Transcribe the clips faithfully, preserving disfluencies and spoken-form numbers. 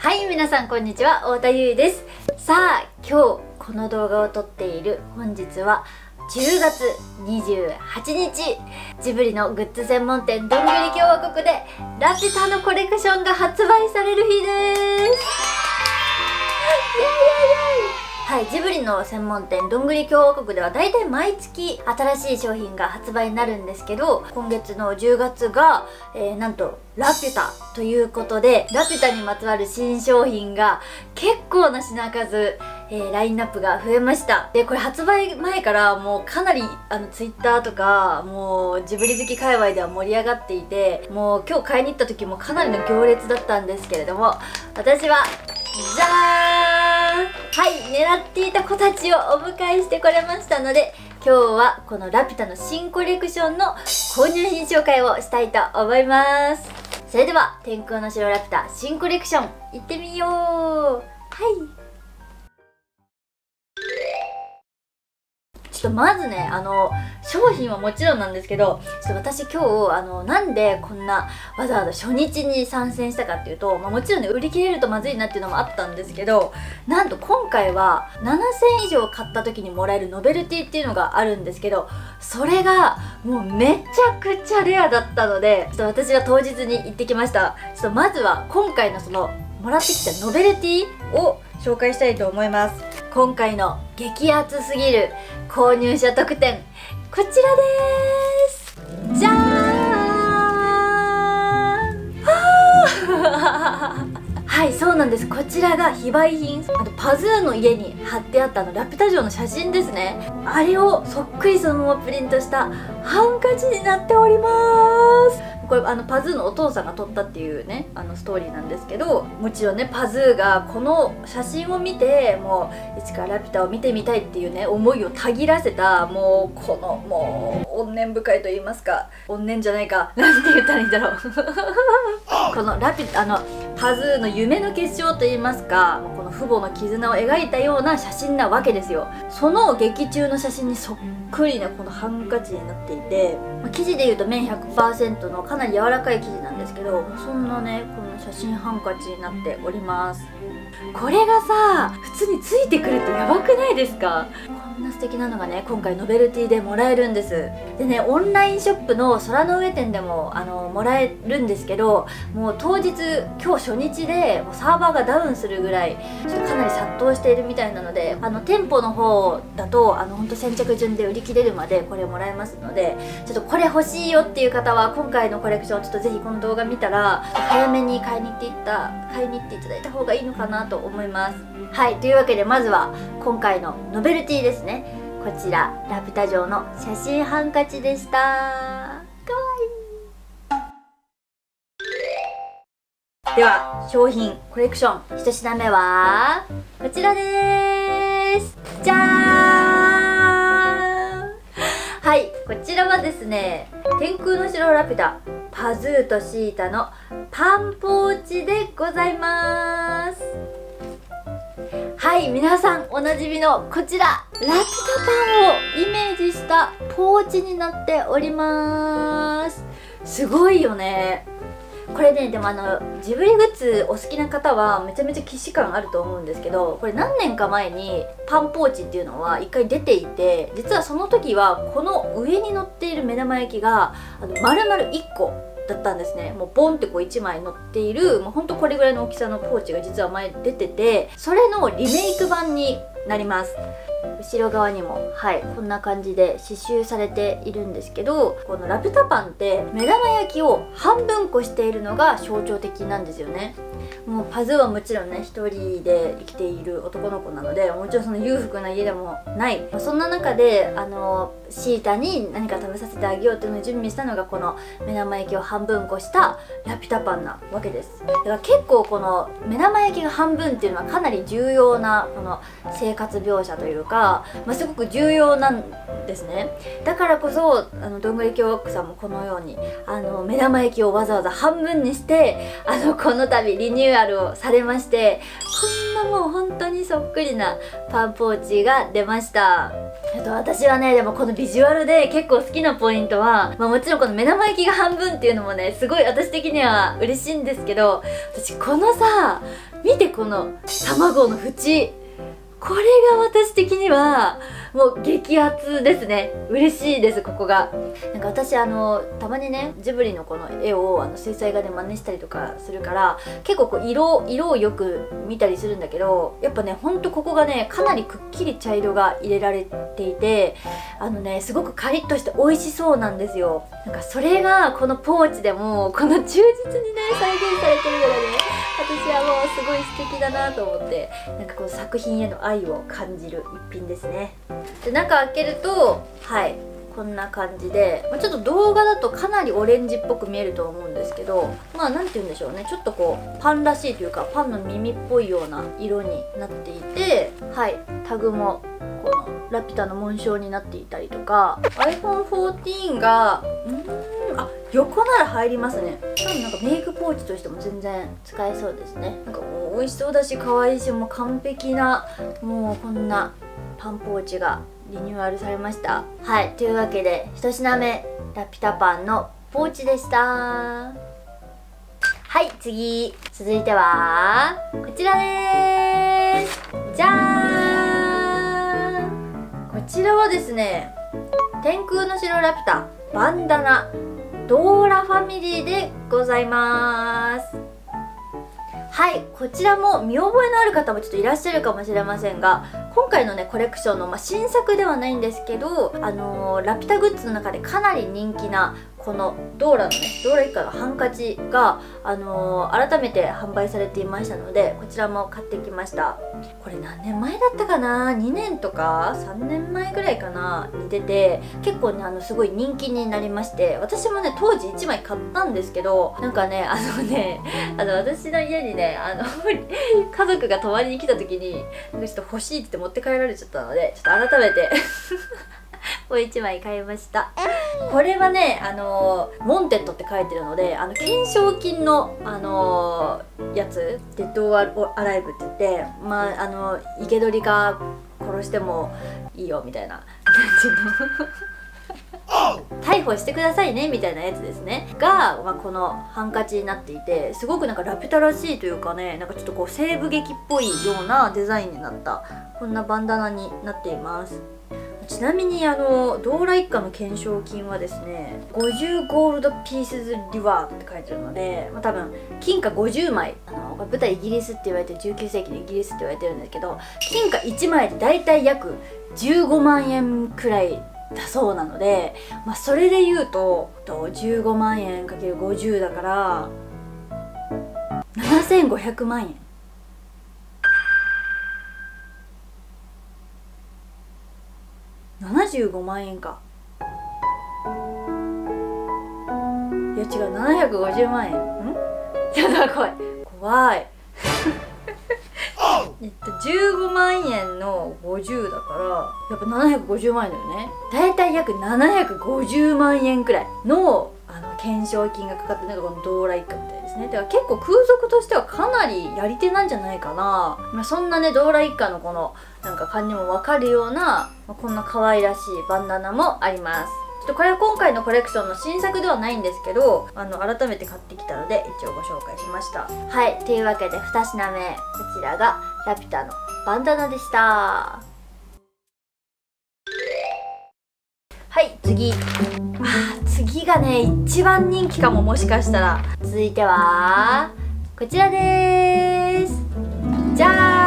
はい、皆さんこんにちは、太田優衣です。さあ、今日この動画を撮っている本日はじゅうがつにじゅうはちにち、ジブリのグッズ専門店どんぐり共和国でラピュタのコレクションが発売される日です。イエイイエイイエイ。はい、ジブリの専門店どんぐり共和国ではだいたい毎月新しい商品が発売になるんですけど、今月のじゅうがつが、えー、なんとラピュタということで、ラピュタにまつわる新商品が結構な品数、えー、ラインナップが増えました。でこれ発売前からもうかなりあのツイッターとかもうジブリ好き界隈では盛り上がっていて、もう今日買いに行った時もかなりの行列だったんですけれども、私はじゃーん、はい、狙っていた子たちをお迎えしてこれましたので、今日はこのラピュタの新コレクションの購入品紹介をしたいと思います。それでは天空の城ラピュタ新コレクション行ってみよう。はい、ちょっとまずね、あの商品はもちろんなんですけど、ちょっと私今日あのなんでこんなわざわざ初日に参戦したかっていうと、まあ、もちろんね売り切れるとまずいなっていうのもあったんですけど、なんと今回はななせん以上買った時にもらえるノベルティっていうのがあるんですけど、それがもうめちゃくちゃレアだったので、ちょっと私は当日に行ってきました。ちょっとまずは今回のそのもらってきたノベルティを紹介したいと思います。今回の激アツすぎる購入者特典、こちらです。じゃーんはい、そうなんです。こちらが非売品、あとパズーの家に貼ってあったあのラピュタ城の写真ですね。あれをそっくりそのままプリントしたハンカチになっております。これあのパズーのお父さんが撮ったっていうね、あのストーリーなんですけど、もちろんねパズーがこの写真を見て、もういつかラピュタを見てみたいっていうね思いをたぎらせた、もうこのもう怨念深いと言いますか、怨念じゃないか、なんて言ったらいいんだろうこのラピュタ、あのパズーの夢の結晶と言いますか、この父母の絆を描いたような写真なわけですよ。その劇中の写真にそっくりなこのハンカチになっていて、まあ、生地でいうと綿 ひゃくパーセント のかなり柔らかい生地なんですけど、そんなねこの写真ハンカチになっております。これがさ普通についてくるってやばくないですか？こんな素敵なのがね今回ノベルティでもらえるんです。でね、オンラインショップの空の上店でもあのもらえるんですけど、もう当日今日初日でもうサーバーがダウンするぐらいちょっとかなり殺到しているみたいなので、あの店舗の方だとあのほんと先着順で売り切れるまでこれもらえますので、ちょっとこれ欲しいよっていう方は今回のコレクションちょっとぜひこの動画見たら早めに買いに行っていった買いに行っていただいた方がいいのかなと思います。はい、というわけでまずは今回のノベルティですね。こちらラピュタ城の写真ハンカチでした。かわいい。では商品コレクションひと品目はこちらでーす。じゃーん。はい、こちらはですね、天空の城ラピュタパズーとシータのパンポーチでございます。はい、皆さんおなじみのこちらラピュタパンをイメージしたポーチになっております。すごいよねこれね。でもあのジブリグッズお好きな方はめちゃめちゃ既視感あると思うんですけど、これ何年か前にパンポーチっていうのは一回出ていて、実はその時はこの上に乗っている目玉焼きがあの丸々いっこだったんですね。もうボンってこういちまい乗っている、もうほんとこれぐらいの大きさのポーチが実は前出てて、それのリメイク版になります。後ろ側にもはいこんな感じで刺繍されているんですけど、このラピュタパンって目玉焼きを半分こしているのが象徴的なんですよね。もうパズーはもちろんね一人で生きている男の子なので、もちろんその裕福な家でもない、まあ、そんな中であのシータに何か食べさせてあげようっていうのを準備したのがこの目玉焼きを半分こしたラピュタパンなわけです。だから結構この目玉焼きが半分っていうのはかなり重要なこの生活描写というか、まあ、すごく重要なんですね。だからこそあのどんぐり共和国さんもこのようにあの目玉焼きをわざわざ半分にしてあのこの度リニューアルをされまして、こんなもう本当にそっくりなパンポーチが出ました。あと私はね、でもこのビジュアルで結構好きなポイントは、まあ、もちろんこの目玉焼きが半分っていうのもねすごい私的には嬉しいんですけど、私このさ見見てこの卵の縁、これが私的にはもう激アツですね。嬉しいです。ここがなんか私あのたまにねジブリのこの絵をあの水彩画で真似したりとかするから、結構こう色色をよく見たりするんだけど、やっぱねほんとここがねかなりくっきり茶色が入れられていて、あのねすごくカリッとして美味しそうなんですよ。なんかそれがこのポーチでもこの忠実にね再現されてるのがね、私はもうすごい素敵だなと思って、なんかこの作品への愛を感じる一品ですね。で中開けるとはいこんな感じで、まあ、ちょっと動画だとかなりオレンジっぽく見えると思うんですけど、まあ何て言うんでしょうね、ちょっとこうパンらしいというかパンの耳っぽいような色になっていて、はいタグもこのラピュタの紋章になっていたりとか、 アイフォンフォーティーン がうーんあ横なら入りますね。多分なんかメイクポーチとしても全然使えそうですね。なんかもう美味しそうだし可愛いし、もう完璧なもうこんなパンポーチがリニューアルされました。はいというわけでひと品目ラピュタパンのポーチでした。はい、次続いてはこちらです。じゃーん、こちらはですね天空の城ラピュタバンダナドーラファミリーでございます。はい、こちらも見覚えのある方もちょっといらっしゃるかもしれませんが、今回のねコレクションの、まあ、新作ではないんですけど、あのー、ラピュタグッズの中でかなり人気なこのドーラのねドーラ一家のハンカチが、あのー、改めて販売されていましたので、こちらも買ってきました。これ何年前だったかな、にねんとかさんねんまえぐらいかなに出て、結構ねあのすごい人気になりまして、私もね当時いちまい買ったんですけど、なんかねあのねあの私の家にねあの家族が泊まりに来た時にちょっと欲しいって言って持って帰られちゃったので、ちょっと改めてもういちまい買いました。これはねあのー、モンテッドって書いてるので、あの懸賞金のあのー、やつデッド・アライブって言って、まああの生け捕りか殺してもいいよみたいな、なんていうの逮捕してくださいねみたいなやつですねが、まあ、このハンカチになっていて、すごくなんかラピュタらしいというかね、なんかちょっとこう西部劇っぽいようなデザインになったこんなバンダナになっています。ちなみにあのドーラ一家の懸賞金はですねごじゅうゴールドピースズリワードって書いてるので、まあ、多分金貨ごじゅうまい、あの舞台イギリスって言われてじゅうきゅうせいきのイギリスって言われてるんですけど、金貨いちまいでだいたい約じゅうごまんえんくらいだそうなので、まあ、それで言うとじゅうごまんえんかけるごじゅうだからななせんごひゃくまんえん。ななじゅうごまんえんか。いや違う、ななひゃくごじゅうまんえん。んちょっと怖い怖いえっとじゅうごまんえんのごじゅうだからやっぱななひゃくごじゅうまんえんだよね。だいたい約ななひゃくごじゅうまんえんくらいのあの懸賞金がかかってるのがこのドーラ一家みたいですね。だから結構空賊としてはかなりやり手なんじゃないかな。まあ、そんなねドーラ一家のこのなんか感じも分かるような、まあ、こんな可愛らしいバンダナもあります。ちょっとこれは今回のコレクションの新作ではないんですけど、あの改めて買ってきたので一応ご紹介しました。はい、というわけでに品目こちらがラピュタのバンダナでした。はい次、あー次がね一番人気かも、もしかしたら。続いてはこちらでーす。じゃ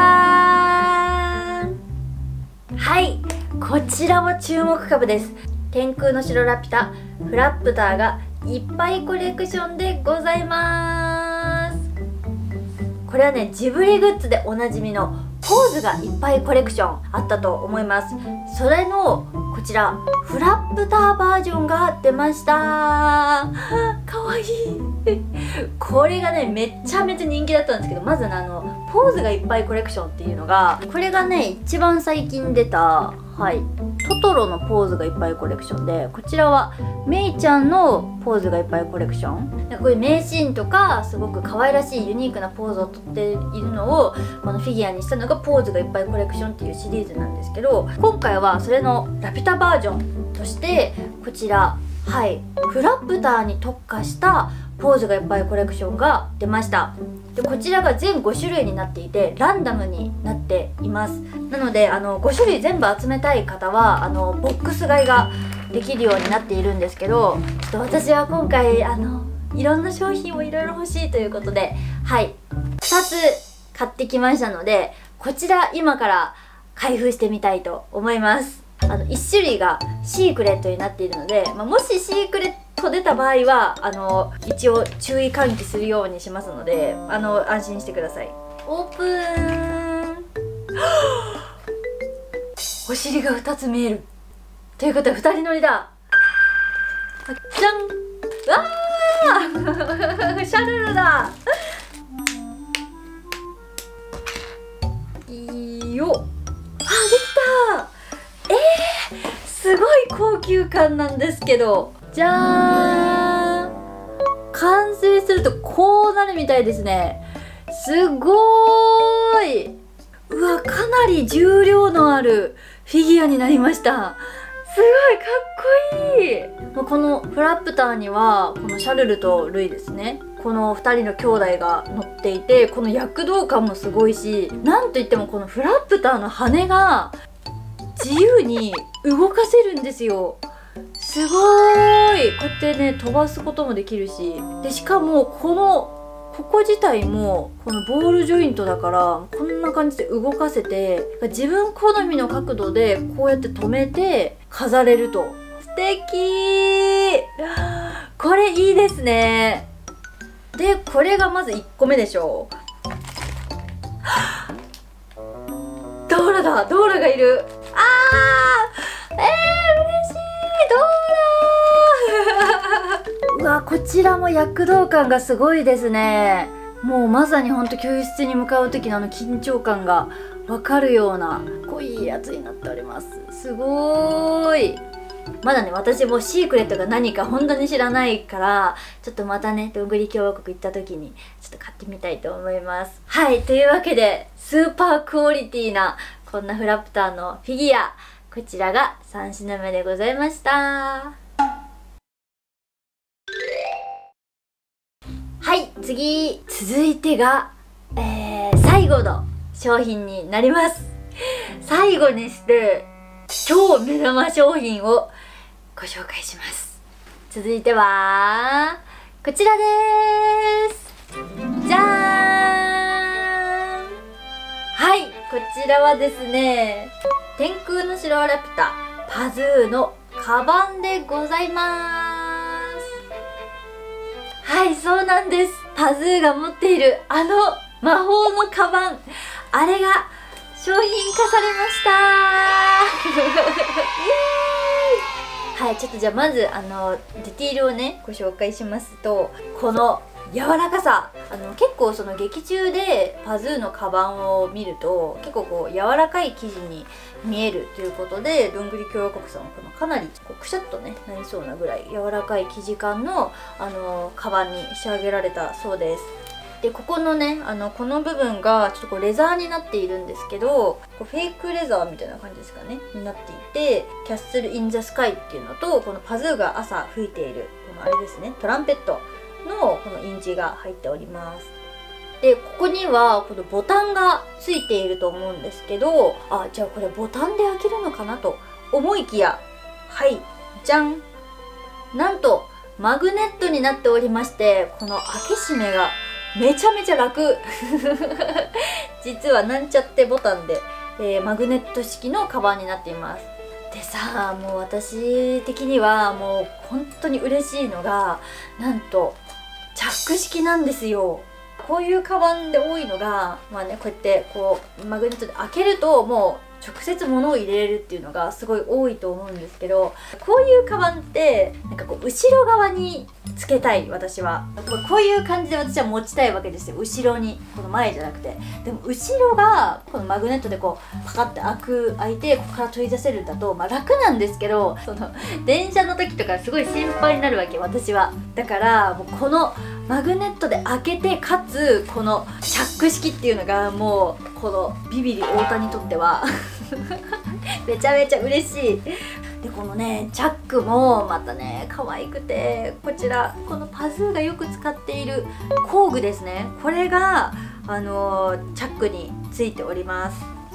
ーん、はい、こちらも注目株です。天空の城ラピュタフラップターがいっぱいコレクションでございます。これはねジブリグッズでおなじみのポーズがいっぱいコレクションあったと思います。それのこちらフラップターバージョンが出ました。かわいいこれがねめちゃめちゃ人気だったんですけど、まずねあのポーズがいっぱいコレクションっていうのが、これがね一番最近出た、はいトトロのポーズがいっぱいコレクションで、こちらはメイちゃんのポーズがいっぱいコレクション。こういう名シーンとかすごく可愛らしいユニークなポーズをとっているのをこのフィギュアにしたのがポーズがいっぱいコレクションっていうシリーズなんですけど、今回はそれのラピュタバージョンとしてこちら、はいフラップターに特化したポーズがいっぱいコレクションが出ました。でこちらが全ご種類になっていてランダムになっています。なのであのご種類全部集めたい方はあのボックス買いができるようになっているんですけど、ちょっと私は今回あのいろんな商品をいろいろ欲しいということで、はいふたつ買ってきましたので、こちら今から開封してみたいと思います。あのいっ種類がシークレットになっているので、まあ、もしシークレット出た場合はあの一応注意喚起するようにしますので、あの安心してください。オープンお尻がふたつ見えるということはふたり乗りだ。じゃん、うわーシャルルだ。いいよ、あ、できた。えー、すごい高級感なんですけど、じゃーん、完成するとこうなるみたいですね。すごーい。うわ、かなり重量のあるフィギュアになりました。すごいかっこいい。まあ、このフラップターにはこのシャルルとルイですね、このふたりの兄弟が乗っていて、この躍動感もすごいし、なんといってもこのフラップターの羽が自由に動かせるんですよ。すごーい。こうやってね飛ばすこともできるし、でしかもこのここ自体もこのボールジョイントだからこんな感じで動かせて、自分好みの角度でこうやって止めて飾れると。素敵ー。これいいですね。でこれがまずいっこめでしょ。ドーラだ、ドーラがいる。あー、えー、嬉しい、ドーラーうわ、こちらも躍動感がすごいですね。もうまさにほんと教室に向かう時のあの緊張感がわかるような濃いやつになっております。すごーい。まだね私もシークレットが何か本当に知らないから、ちょっとまたねどんぐり共和国行った時にちょっと買ってみたいと思います。はい、というわけでスーパークオリティなこんなフラプターのフィギュア、こちらがさん品目でございました。はい、次続いてが、えー、最後の商品になります。最後にして超目玉商品をご紹介します。続いてはこちらです。じゃーん。はい、こちらはですね、天空の城ラピュタパズーのカバンでございます。はい、そうなんです。パズーが持っているあの魔法のカバン、あれが商品化されましたーイエーイ。はい、ちょっとじゃあまずあのディティールをねご紹介しますと、この柔らかさ、あの結構その劇中でパズーのカバンを見ると結構こう柔らかい生地に見えるということで、どんぐり共和国さんはこのかなりこうくしゃっとねなりそうなぐらい柔らかい生地感のあのカバンに仕上げられたそうです。でここのねあのこの部分がちょっとこうレザーになっているんですけど、こうフェイクレザーみたいな感じですかねになっていて、キャッスル・イン・ザ・スカイっていうのと、このパズーが朝吹いているこのあれですね、トランペットのこの印字が入っております。でここにはこのボタンがついていると思うんですけど、あ、じゃあこれボタンで開けるのかなと思いきや、はい、じゃん、なんとマグネットになっておりまして、この開け閉めがめちゃめちゃ楽実はなんちゃってボタンで、えー、マグネット式のカバンになっています。でさ、もう私的にはもう本当に嬉しいのが、なんとチャック式なんですよ。こういうカバンで多いのが、まあね、こうやってこうマグネットで開けるともう直接物を入れれるっていうのがすごい多いと思うんですけど、こういうカバンってなんかこう後ろ側につけたい、私はこういう感じで私は持ちたいわけですよ、後ろに、この前じゃなくて。でも後ろがこのマグネットでこうパカッて開く開いてここから取り出せるんだと、まあ楽なんですけど、その電車の時とかすごい心配になるわけ、私は。だからもうこのマグネットで開けて、かつこのチャック式っていうのがもうこのビビリ太田にとってはめちゃめちゃ嬉しい。ででこのねチャックもまたね可愛くて、こちらこのパズーがよく使っている工具ですね、これがあのー、チャックについております。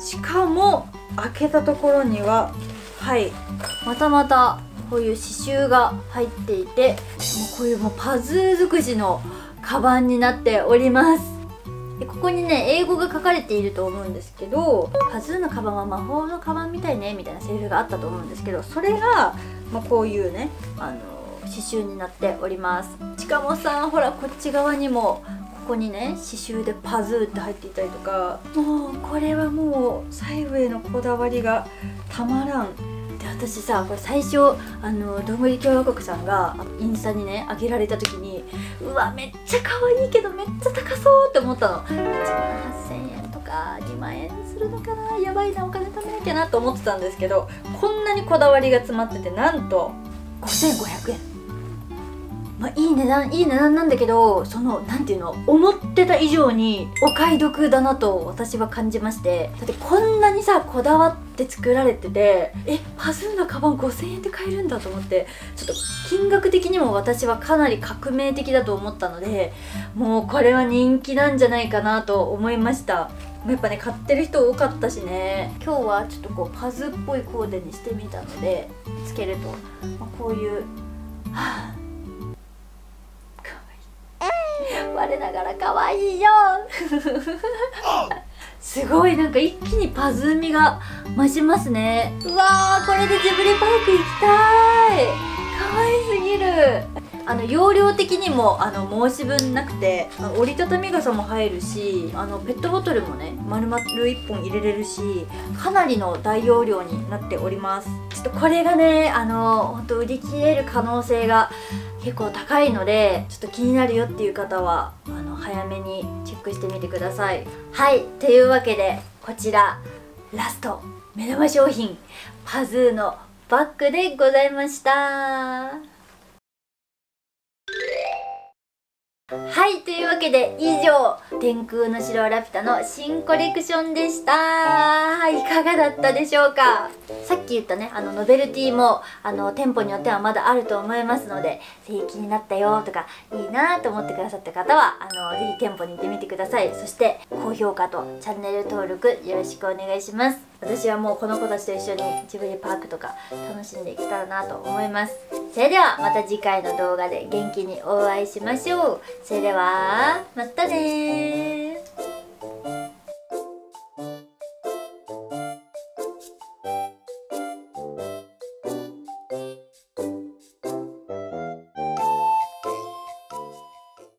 しかも開けたところにははいまたまたこういう刺繍が入っていて、もうこういうもうパズー尽くしのカバンになっております。でここにね英語が書かれていると思うんですけど、パズーのカバンは魔法のカバンみたいねみたいなセリフがあったと思うんですけど、それが、まあ、こういうねあの刺繍になっております。しかもさほらこっち側にもここにね刺繍でパズーって入っていたりとか、もうこれはもう細部へのこだわりがたまらん。で私さこれ最初あのどんぐり共和国さんがインスタにね上げられた時に、うわめっちゃ可愛いけどめっちゃ高そうって思ったの。いちまんはっせんえんとかにまんえんするのかな、やばいなお金貯めなきゃなと思ってたんですけど、こんなにこだわりが詰まっててなんとごせんごひゃくえん。まあ、いい値段いい値段なんだけど、そのなんていうの思ってた以上にお買い得だなと私は感じまして、だってこんなにさこだわって作られてて、えパズーのカバンごせんえんで買えるんだと思って、ちょっと金額的にも私はかなり革命的だと思ったので、もうこれは人気なんじゃないかなと思いました。やっぱね買ってる人多かったしね。今日はちょっとこうパズーっぽいコーデにしてみたので、つけると、まあ、こういうはぁ我ながら可愛いよすごいなんか一気にパズー味が増しますね。うわーこれでジブリパーク行きたい、可愛すぎる。あの容量的にもあの申し分なくて、折りたたみ傘も入るし、あのペットボトルもね丸々いっぽん入れれるし、かなりの大容量になっております。ちょっとこれがねあのほんと売り切れる可能性が結構高いので、ちょっと気になるよっていう方はあの早めにチェックしてみてください。はい、というわけでこちらラスト目玉商品パズーのバッグでございました。はい、というわけで以上天空の城ラピュタの新コレクションでした。いかがだったでしょうか。さっき言ったねあのノベルティもあの店舗によってはまだあると思いますので、ぜひ気になったよとかいいなと思ってくださった方はあのぜひ店舗に行ってみてください。そして高評価とチャンネル登録よろしくお願いします。私はもうこの子たちと一緒にジブリパークとか楽しんでいけたらなと思います。それではまた次回の動画で元気にお会いしましょう。それではまたねー。